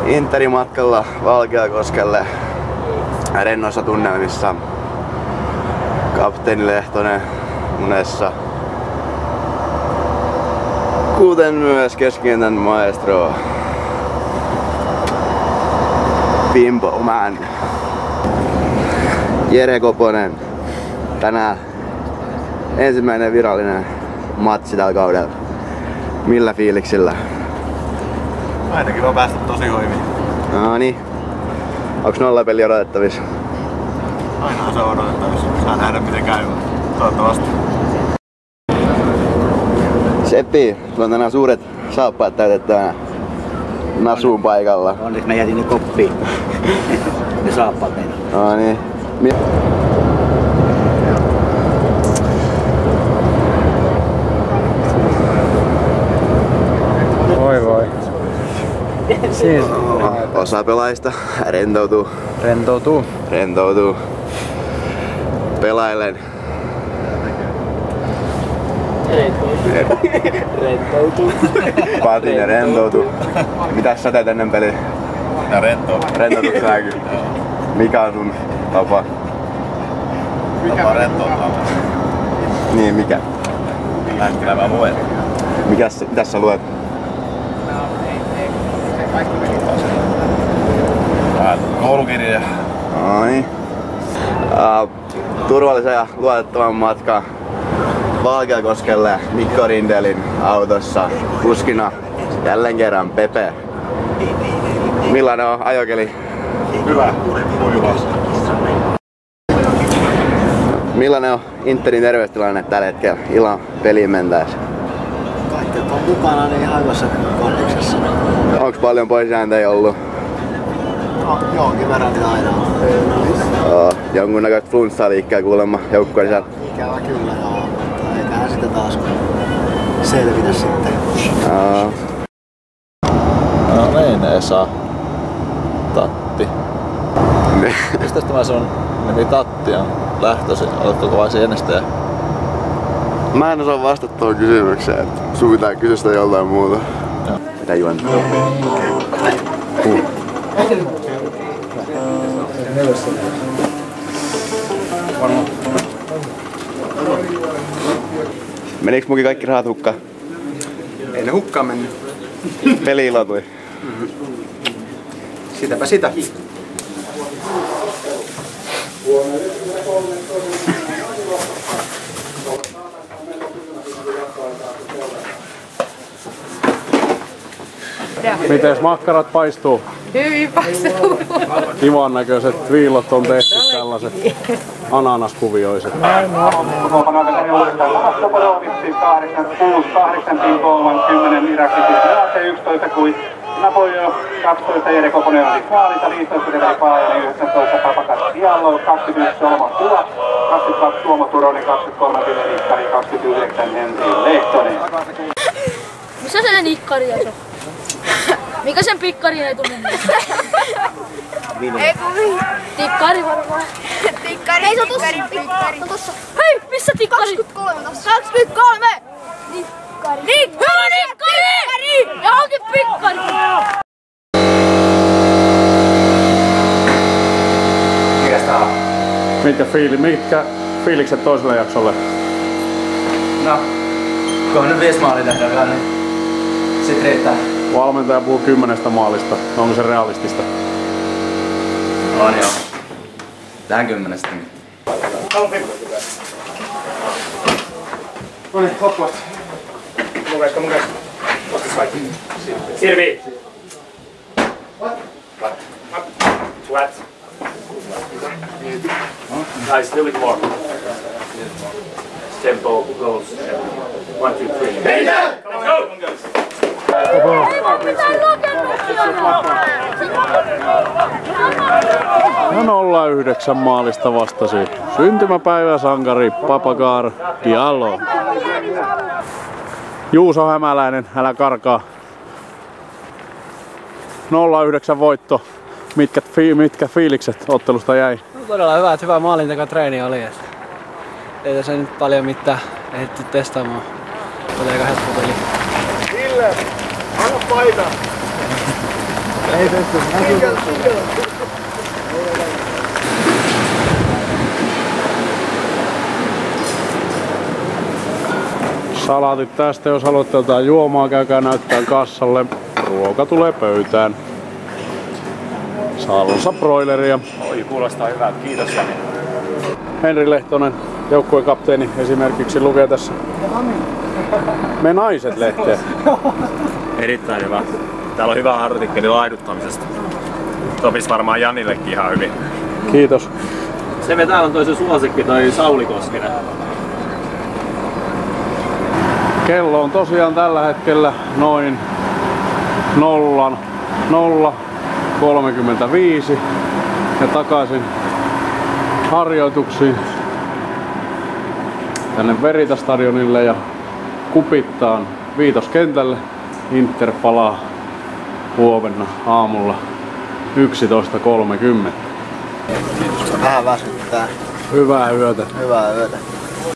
Interimatkalla Valkeakoskelle rennoissa tunnelmissa. Kapteeni Lehtonen unessa. Kuten myös keskikentän maestro Bimbo Man. Jere Koponen. Tänään ensimmäinen virallinen matsi tällä kaudella. Millä fiiliksillä? Ainakin on päästy tosi hyvin. No niin. Onks nollapeli odotettavissa? Aina se on odotettavissa. Saa nähdä miten käy. Toivottavasti. Seppi, sulla on tänään suuret saappaat täytettynä Nasuun paikalla. Onneksi mä jätin ne koppiin. Ne saappaat meidän. No niin. Voi. Siis. Osa pelaajista rentoutuu. Pelaillen. Rentoutuu. Patinen rentoutuu. Mitäs sä teet ennen peliä? Ja rentoutuu. Rentoutuuko säkin? Mikä on sun tapa? Tapa rentouttaa. Niin, mikä? Lähtikö mä luen? Mitäs sä luet? Koulukirja. Noin. Turvallisen ja luotettavan matkan Valkeakoskelle Mikko Rindelin autossa. Kuskina jälleen kerran Pepe. Millainen on ajokeli? Hyvä. Kuivas. Millainen on Interin terveystilanne tällä hetkellä illan peliin mentäessä? Kaikki on mukana niin aivoissa kondiksessa. Onks paljon poisjääntäjiä ollut? No, jonkin verran niitä aina on. Jonkunnäköistä flunssaa liikkeellä kuulemma joukkojen sieltä. Ikävä kyllä, joo. Eiköhän sitä taas selvitä sitten. No niin, Esa. Tatti. Mistä tämä sun nimi Tatti on lähtöisin? Oletko kova sienestäjä? Mä en osaa vastata tuohon kysymykseen, että sun pitää kysyä sitä joltain muuta. Mitä juon? Menikö mukin kaikki rahat hukkaan? Ei ne hukkaan mennyt. Peli ilotui. Sitäpä sitä. Mites makkarat paistuu? Hyvin paistuu. Kivan näköiset viilot on tehty tällaiset ananaskuvioiset. Napoleon 12 Jere Koponen on siis maalissa, 15 Deveri Paajani, 19 Papakas Diallo, 21 Solomon Tula, 22 Tuomo Turonen, 23 Ville Nikkari, 29 Henri Lehtonen. Missä se nikkari on? Mikä sen pikkari ei tunne? Ei kun Tikkari varmaan. tikkari. Ei se on tossa. Tikkari. Tossa. Hei, missä tikkari? 23 tossa. 23! Tikkari. Hyvä nikkari! Ja onkin pikkari! Mikäs tää on? Mitkä fiilikset toiselle jaksolle? No, kun nyt 5 maalia tehdään, niin sit riittää. Valmentaja puhuu 10 maalista. Onko se realistista? On joo. Tähän 10. No niin, hoppuasti. Mukaista. Vastas kaikki. Sirvi! Flat. Nice, still with more. Tempo goes. 1, 2, 3. Hey, let's go! No 09 maalista vastasi syntymäpäiväsankari Papagar Diallo. Juuso Hämäläinen, älä karkaa. 09 voitto. Mitkä fiilikset ottelusta jäi? Todella hyvä maalintekotreeni oli. Ei tässä nyt paljon mitään ehditty testaamaan. Oli aika helppo peli. Ville, anna paita! Salaatit tästä, jos haluatte jotain juomaa, käykää näyttää kassalle. Ruoka tulee pöytään. Salsa broileria. Oi, kuulostaa hyvältä. Kiitos Jani. Henri Lehtonen, joukkuekapteeni esimerkiksi, lukee tässä Me Naiset-lehteä. Erittäin hyvä. Täällä on hyvä artikkeli laiduttamisesta. Sopisi varmaan Janillekin ihan hyvin. Kiitos. Se me täällä on toi se suosikki, toi Sauli Koskinen. Kello on tosiaan tällä hetkellä noin 00:35 ja takaisin harjoituksiin tänne Verita-stadionille ja Kupittaan Viitoskentälle. Inter palaa huomenna aamulla 11:30. Vähän väsyttää. Hyvää yötä. Hyvää yötä.